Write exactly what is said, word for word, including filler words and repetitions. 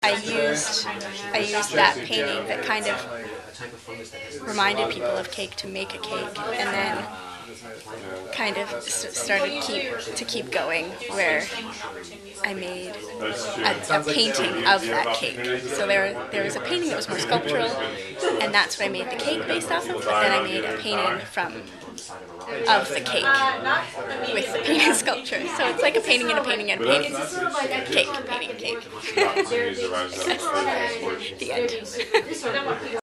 I used I used that painting that kind of reminded people of cake to make a cake, and then kind of started keep to keep going where I made a, a painting of that cake. So there there was a painting that was more sculptural, and that's what I made the cake based off of. But then I made a painting from of the cake with the painting sculpture. So it's like a painting and a painting and a painting. Cake, painting, cake. The end.